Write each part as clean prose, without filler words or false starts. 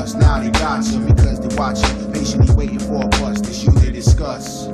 cuss. Now they got you because they watch you, patiently waiting for a bust issue to discuss.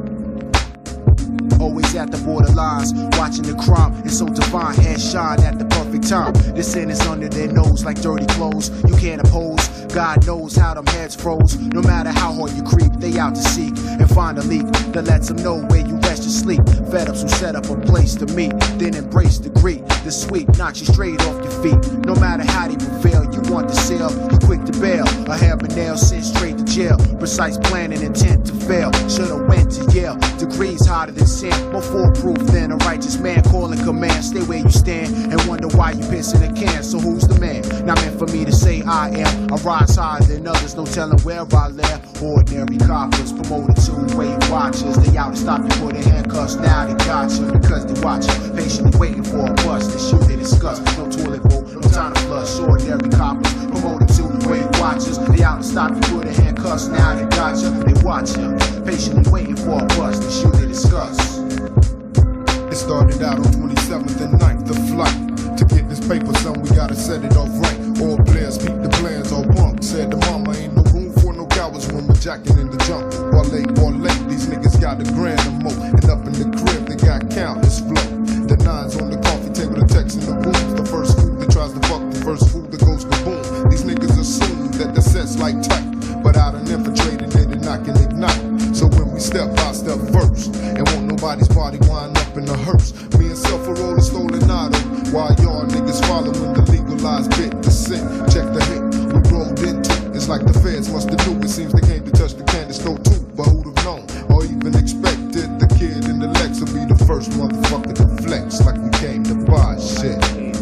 Always at the borderlines, watching the crime, it's so divine, head shine at the perfect time. The sin is under their nose like dirty clothes, you can't oppose. God knows how them heads froze. No matter how hard you creep, they out to seek and find a leak that lets them know where you rest your sleep. Fed up, so set up a place to meet, then embrace the greed, the sweet, knock you straight off your feet. No matter how they prevail, you want to sell, you quick to bail. A hammer nail sent straight to jail, precise plan and intent to fail. Should've went to Yale, degrees hotter than sin, more foolproof than a righteous man calling command. Stay where you stand and wonder why you pissing a can. So who's the man? Not meant for me to say I am. I rise higher than others, no telling where I live. Ordinary coppers, promoted to Weight Watchers. They out to stop you with their handcuffs. Now they got you because they watch you, patiently waiting for a bust. The shit they discuss, no toilet bowl, no time to flush. Ordinary coppers, promoted to Weight Watchers. They out to stop you with their handcuffs. Now they got you, they watch you, patiently waiting for a bust. The shit they discuss. It started out on 27th and 9th, the flight. To get this paper, son, we gotta set it off right. All players keep the plans, all punk. Said the mama, ain't no room for no cowards when we're jacking in the jungle. Parlay, these niggas got a grand or more. And up in the crib, they got countless flow. The nines on the coffee table, the text in the rooms. The first fool that tries to fuck, the first fool that goes kaboom. These niggas assume that the set's like tight, but I done infiltrated it and I can ignite. So when we step, I step first, and won't nobody's body wind up in a hearse. Me and Self are rolling stolen auto, while y'all niggas following the legalized bit. The sin, check the hit we rolled into. It's like the feds must have knew. It seems they came to touch the candy store too, but who'd have known or even expected the kid in the Lex will be the first motherfucker to flex like we came to buy shit.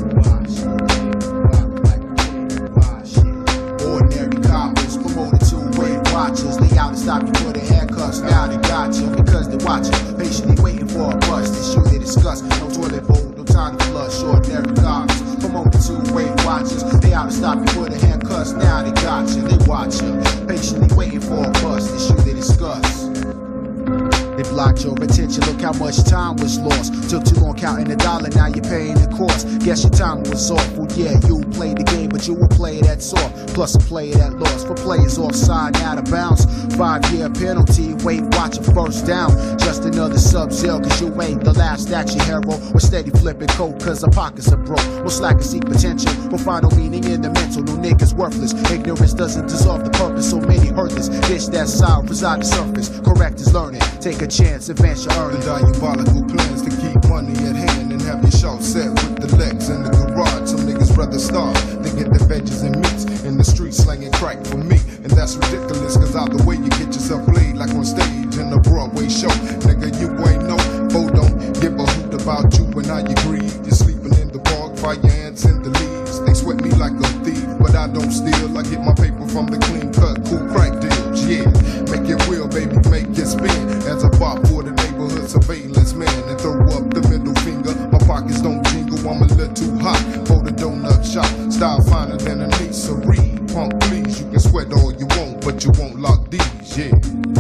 Ordinary coppers, promoted to Weight Watchers. They out to stop you with their handcuffs. Now they got you because they watch you, patiently waiting for a bust. Issue they discuss, no toilet bowl, no time to flush. Ordinary coppers, promoted to Weight Watchers. They out to stop you with their handcuffs. Now they got you, they watch you, patiently waiting for a bust. Issue they discuss. They blocked your attention, look how much time was lost. Took too long counting the dollar, now you're paying the cost. Guess your time was off, well yeah, you played the game, but you will play that soft. Plus a player that lost, for players offside, out of bounds. 5-year penalty, Weight Watcher first down. Just another Sub-Zero, cause you ain't the last action hero. We're steady flipping coke, cause our pockets are broke. We'll slack and seek potential, we'll find no meaning in the mental. No niggas worthless, ignorance doesn't dissolve the purpose. So many hurtless, dish that sound, reside the surface. Correct is learning, take a chance, advance your earning. The diabolical plans to keep money at hand and have your show set with the legs in the garage. Some niggas rather starve than get the veggies and meats in the streets slanging crack for me. And that's ridiculous, cause either way you get yourself played like on stage in a Broadway show. Nigga, you ain't no foe, don't give a hoot about you and how you grieve. You're sleeping in the park, fire ants in the leaves. They sweat me like a thief, but I don't steal. I get my paper from the clean cut, cool crack deals, yeah. Make it real, baby, make it spin. As I pop for the neighborhood surveillance man and throw up the middle finger. My pockets don't jingle, I'm a little too hot for the donut shop. Style finer than a Lisa Reed. Punk please, you can sweat all you want, but you won't lock these, yeah.